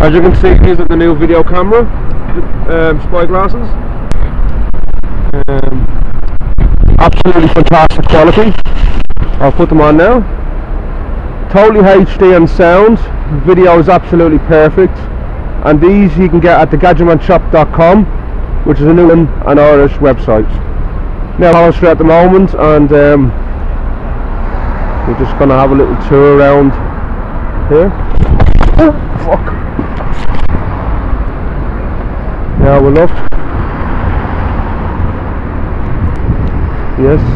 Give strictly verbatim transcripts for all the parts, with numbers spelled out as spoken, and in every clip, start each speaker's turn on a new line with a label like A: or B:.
A: As you can see, these are the new video camera um, spy glasses. Um, absolutely fantastic quality. I'll put them on now. Totally H D and sound. Video is absolutely perfect. And these you can get at the gadgetman shop dot com, which is a new and Irish website. Now I'm at the moment, and um, we're just going to have a little tour around here. Oh, fuck. Now we'll look. Yes.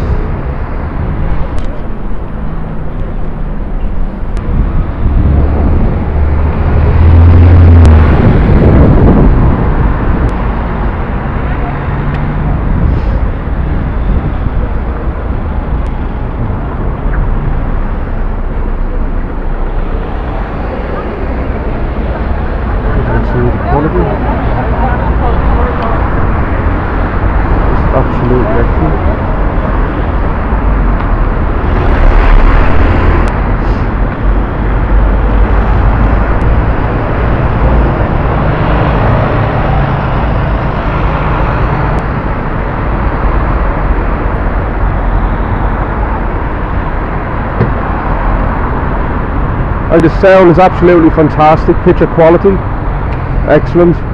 A: Absolute excellent. And the sound is absolutely fantastic, picture quality, excellent.